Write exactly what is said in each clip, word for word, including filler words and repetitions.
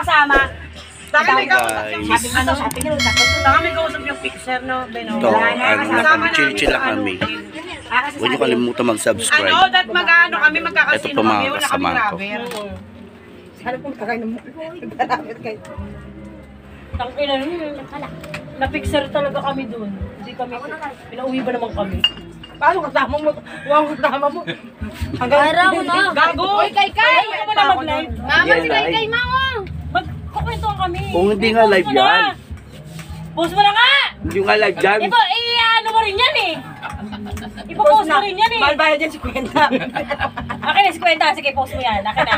kasama. Dami may kausap Guys. yung Sabi ano, sabi niyo, dapat to. Dami may kausap yung picture, no? Beno. Ito, ano, nakapag-chill-chill lang kami. Ah, kasi Huwag niyo sabi- kalimutan mag-subscribe. Ano, dat mag-ano kami, magkakasino Ito pa mga kami. Wala kami kasama ko. grabber. Sana kung kakain mo. Nagparamit kayo. Tangina nun. Na-picture talaga kami dun. Hindi kami, pinauwi ba naman kami? Paano kasama mo? Wow, kasama mo. Para mo na. Gago! Oy, Kay Kay! Ayaw mo na mag-live. Mama, si Kay Kay, mama! Magkukwentuhan kami. Kung hindi nga live Post mo na. yan. Post mo na nga! Hindi nga live dyan. Iba, i-ano mo rin yan eh. Ipo-post mo rin yan eh. Mahal bayad yan si Kwenta. Akin na si Kwenta. Sige, post mo yan. Akin na.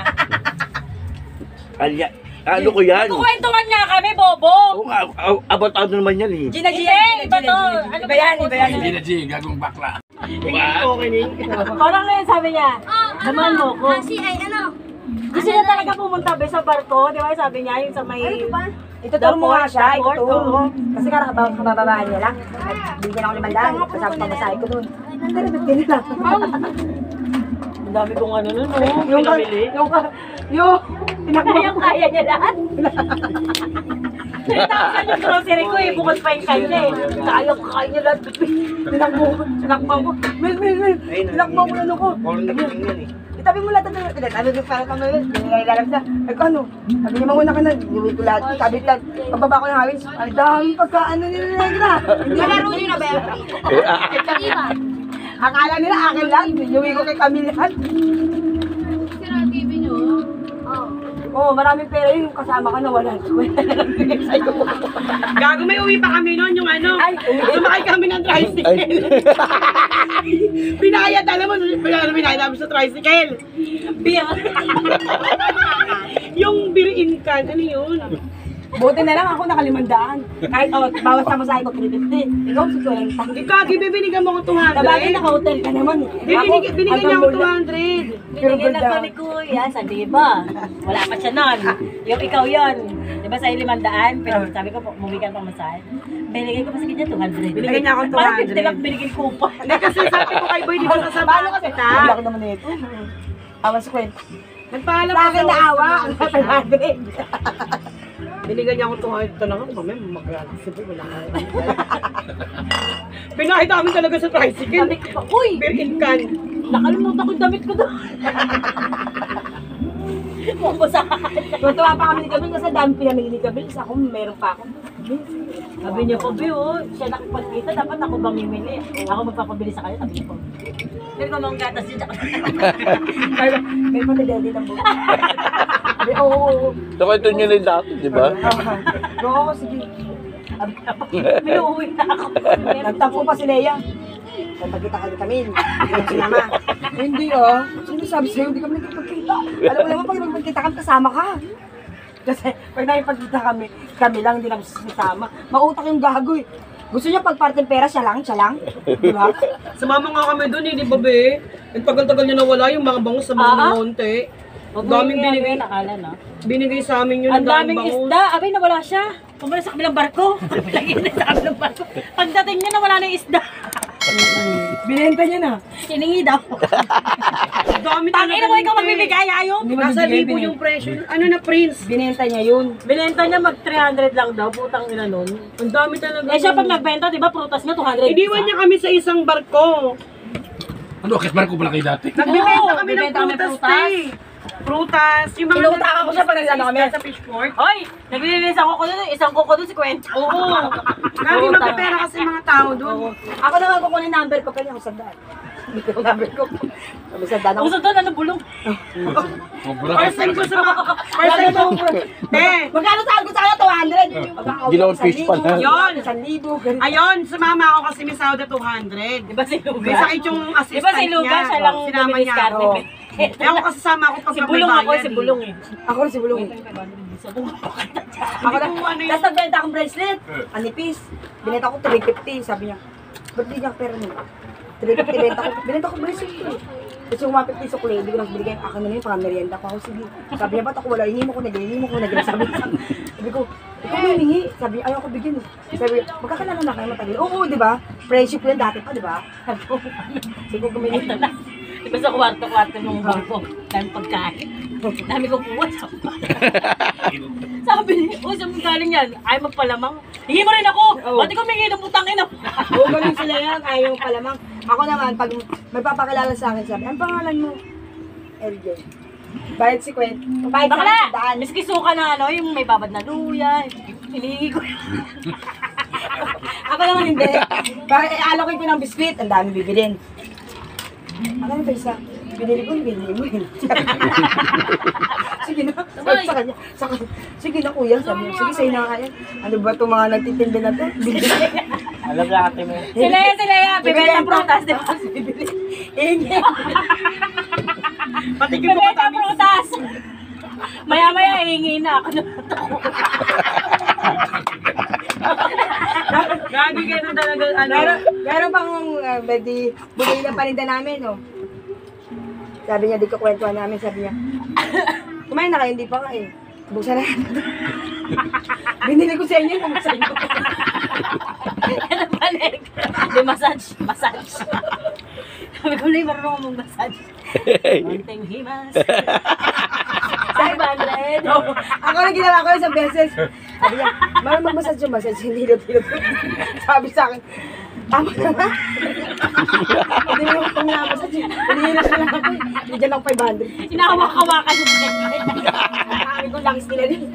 Alya, ano ko yan? Kukwentuhan nga kami, Bobo. Oo nga, a- about ano naman yan eh. Gina, Hindi, Gina, iba to. Ano Iba yan, iba yan. Hindi na G, gagong bakla. Parang ngayon sabi niya, naman mo ko. Kasi ay ano? Gusto niya talaga pumunta be sa barko, di ba? Sabi niya, yung sa may... Ituturo mo nga siya, ituturo mo. Kasi karabang kabababaan niya lang. Bigyan ako limandaan, kasama pamasahe ko dun. Pero ba't ganito? Ang dami kong ano nun, no? Yung, Pinabili. yung, yung, tinakbo Kaya kaya niya lahat. Tinatawasan yung grocery ko eh, bukod pa yung kanya eh. Kaya ko kaya niya lahat. tinakbo ko, tinakbo ko. Mil, mil, mil, tinakbo ko ano ko. Itabi mo lahat ng pilat. Ano yung parang kami, nilalalab na. Ay ko ano, sabi niya muna ka na, inuwi ko lahat. Kabit lang, pagbaba ko ng hawis, ang dami pagkaano nila negra. Malaro nyo na ba yan? Di ba? Akala nila akin lang, inuwi ko kay Camille lahat. Sira T V nyo? Oo. Oo, maraming pera yun, yung kasama ka na wala. Kwenta na lang bigay sa'yo. Gago, may uwi pa kami noon, yung ano. Ay, Sumakay kami ng tricycle. Binayad, alam mo, ano binayad namin sa tricycle? Beer. Yung beer in can, ano yun? buti na lang ako nakalimandaan. Kahit oh, bawas sa masahe ko, three fifty. Ikaw, si Kwenta. Ikaw, binigyan mo ko two hundred. Sabagay, naka-hotel ka naman. Binigyan, binigyan niya ako two hundred. Binigyan ako ni Kuya, sabi ba? Wala pa siya nun. Yung ikaw yun. Di ba sa'yo limandaan? Pero sabi ko, bumigyan pang masahe. Binigyan ko pa sa kanya two hundred. Binigyan niya ako two Parang hundred. fifty lang binigyan ko pa. Hindi kasi sabi ko kay Boy, di ba sasama Paano kasi? kita? Hindi ako naman nito. Awan si Kwenta. Nagpaalam Sa ko akin na awa, ang five hundred. Binigyan niya ako two hundred. Ito na nga, mamaya mag-ragsibo. Wala ka. Pinahit namin talaga sa tricycle. Sabi ko pa, uy! Beer in can. Nakalimutan ko yung damit ko doon. Mabasahan. Tuwa pa kami ni Camille kasi dami pinamili ni Camille. Isa ako, meron pa ako. Sabi niya po, Bio, siya nakipagkita, dapat ako mamimili. Ako magpapabili sa kanya, sabi niya po. Pero kung mga gatas niya, May pati daddy ng buko. Sabi, oo, oo, oo. So, ito nyo rin dati, di ba? Oo, sige. may uuwi na ako. Nagtampo pa si Leia. Kaya pagkita ka ni Camille, hindi mo sinama. Hindi ah. Sino sabi sa'yo, hindi kami nagpagkita. Alam mo naman, pag nagpagkita kami, kasama ka. Kasi pag nakipagkita kami, kami lang, hindi namin sasama. Mautak yung gago eh. Gusto niya pagparting pera, siya lang, siya lang. Di ba? Sumama nga kami doon, eh, di ba be? Ang tagal-tagal niya nawala yung mga bangus sa mga Ah? monte. Ang daming binigay, Nakala na. binigay sa amin yun. Ang daming bangus. isda. Abay, nawala siya. Pumunta sa kabilang barko. Lagi na sa kabilang barko. Pagdating niya, nawala na yung isda. Binenta niya na. Siningi daw. Ang dami Tangina mo, ikaw magbibigay, ayaw. Hindi Nasa magbibigay, libo binenta. yung presyo. Ano na, Prince? Binenta niya yun. Binenta niya mag three hundred lang daw. Putang ina nun. Ang dami talaga. Eh siya pag nagbenta, di ba, prutas niya two hundred. Iniwan niya kami sa isang barko. Ano, kasbar ko pala kayo dati. Nagbibenta Oo, kami ng bibenta kami prutas, prutas. eh. Prutas. Yung mga Inuutaka ko siya pag nagsama kami. sa fishport. Hoy, naglilinis ako ko doon. Isang kuko doon si Kwento. Oo. Lagi magpapera kasi mga tao doon. Ako naman kukunin number ko, pero yung sandaan. Hindi ko yung number ko. Sabi sandaan ako. Uso doon, ano bulong? Sobra. Person ko sa mga... Person ko. Eh, Magkano saan ko sa kanya? two hundred. Ginawang fish pa na. Yun. Isang libo. ganun. ayun, sumama ako kasi may sawda two hundred. Di ba si Luga? May sakit yung Di assistant ba si Luga? niya. Siya lang Sinama bumili niya diskarte. ako. Eh ako kasi sama ako pag Si Bulong ako, si Bulong eh. Ako rin si Bulong. Ako na. Ano yun? Tapos nagbenta akong bracelet. Anipis. Binenta ko three fifty. Sabi niya, ba't di niya pera niya? three fifty benta ko. Binenta ko bracelet ko. Tapos yung one fifty sukli, hindi ko lang binigay. Akin na yun, pang-merienda ko. Ako, sige. Sabi niya, ba't ako wala? Hindi mo ko nagay, hindi mo ko nagay. Sabi niya, sabi ko, ikaw may hiningi. Sabi niya, ayaw ko bigyan. eh. Sabi niya, magkakilala na kayo matagal. Oo, di ba? Friendship ko yan dati pa, di ba? Sabi ko, sige, kumingi. Diba sa kwarto-kwarto ng bangko, dami pagkain. Dami ko kuha. Sabi niya, oh, saan mo galing yan? Ay, magpalamang. Hingi mo rin ako. Oo. Ba't ikaw may hingi ng putang ina? Oo, ganun sila yan. Ayaw pa lamang. Ako naman, pag may papakilala sa akin, sabi, ang pangalan mo? L J. Bayad si Gwen. Bayad sa akin sa Bakla! daan. Miski suka na ano, yung may babad na luya. Hinihingi ko. Ako naman hindi. Bakit alokin ko ng biskwit, ang dami bibilin. Ano yung isa? Binili ko, binili mo yun. Sige na, sabi sa kanya. Sa kanya, sige na kuya, sabi niya. Sige, sa'yo na nga yan. Ano ba itong mga nagtitinda na to? Bibili. Alam na ate mo. Sila yan, sila yan. Bibili ng prutas, di ba? Bibili. Ingi. Patikin ko Bibili pa ng prutas. Maya-maya, hihingi na ako. Gagi kayo na talaga, ano. Meron, meron pang uh, bedi, bumili ng paninda namin, no? Sabi niya, di ko kwentuhan namin, sabi niya, kumain na kayo, hindi pa ka eh. Buksan na. Binili ko sa inyo, buksan nyo. Ano balik? Di massage, massage. Sabi ko, Lay, marunong akong massage. Konting himas. five hundred. Ako na ginawa ko isang beses. Sabi niya, marunong mag-massage yung massage, hindi hilot-hilot. Sabi sa akin, tama na nga. Hindi mo kung na-massage, hinihilot na lang ako. Bigyan ng five hundred. Hinahawak-hawakan yung ganyan. Sabi ko, langis nila din.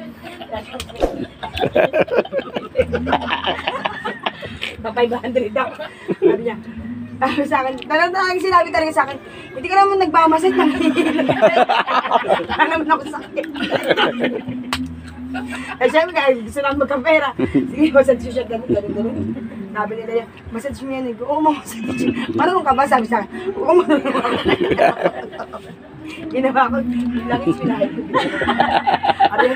Pa five hundred daw. Sabi niya, sabi sa akin, talagang talagang sinabi talaga sa akin, hindi ka naman nagmamassage ng hilot. Wala naman ako sakit. Eh, syempre, kahit gusto namin magkapera. Sige, massage siya, ganun, ganun, ganun. Sabi nila yan, massage mo yan. Eh. Oo, massage mo. Marunong ka ba? Sabi sa akin, oo, marunong ako. Ginawa ko, langis pinahid ko. Ari,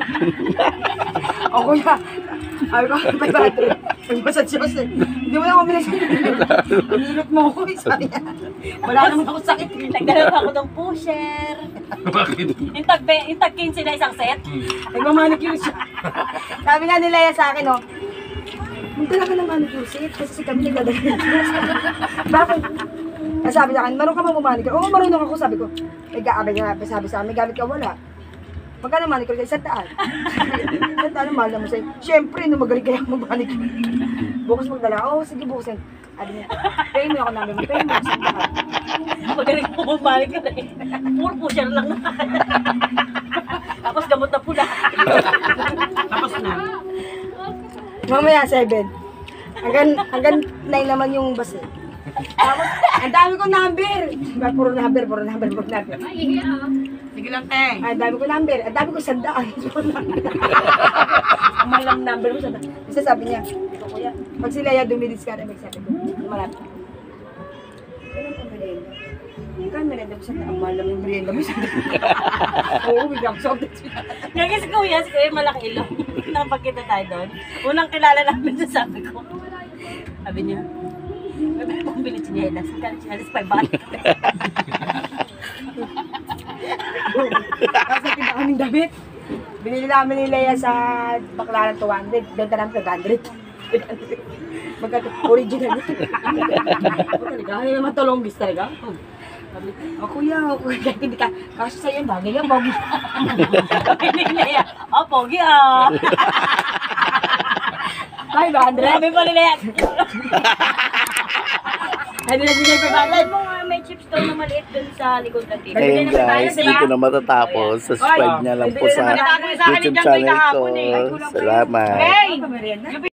o kuya, sabi ko, may battery. Nag-massage siya kasi, hindi mo na ako minasage. Pinilot mo ako, eh, sabi niya. Wala naman ako sakit. Nagdala ako ng pusher. Bakit? Yung tag, yung tag quince na isang set. Nagmamanicure siya. Sabi nga nila yan sa akin, oh, magdala ka ng manicure set kasi kami nagdadala ng bakit? Kasi sabi sa akin, marunong ka ba manicure? Oo, marunong ako, sabi ko. May gaabay nga, sabi sa akin, may gamit ka, wala. Magkano manicure ka? Isang daan. Isang daan, mahal na mo sa'yo. Siyempre, nung magaling kaya ako mag-manicure. Bukas magdala, oo, sige, bukasin. Sabi niya, pay mo ako namin, pay mo, isang daan. Magaling po bumalik ka na eh. Puro pusher lang na. Tapos gamot na pula. Tapos na. Mamaya, seven. Hanggang, hanggang nine naman yung bus eh. Tapos, ang dami ko number. Diba, puro number, puro number, puro number. Ay, ah. Sige lang, Teng. Ang dami ko number, ang dami ko sandaan. Ang malang number mo sandaan. Isa sabi niya, ito kuya, pag sila ya dumidis ka, magsabi ko, malapit. Ganun ka merienda. Ikaw merienda mo sandaan, ang mahal lang yung merienda mo sandaan. Oo, bigyan ko sa update. Ngayon si Kuya, si Kuya malaki ilong. Nakapagkita tayo doon. Unang kilala namin sa sabi ko. Sabi niya, may pambili chinelas. Kaya chinelas five hundred. Tapos natinda kaming damit. Binili namin ni Leia sa Baclaran two hundred. Benta namin sa one hundred. Magkat original. O talaga, ay naman tulong bis talaga. Sabi, oh kuya, oh, kuya, hindi ka, kasi sa'yo yung bagay yan, bagay. Sabi ni Lea, oh, pogi ah. five hundred. Sabi pa ni Lea, Ay, nilagay ko ba? alam mo nga may chips daw na maliit dun sa likod ng table. Ayun guys, dito na matatapos. Subscribe niya lang po sa YouTube channel ko. Salamat. Hey!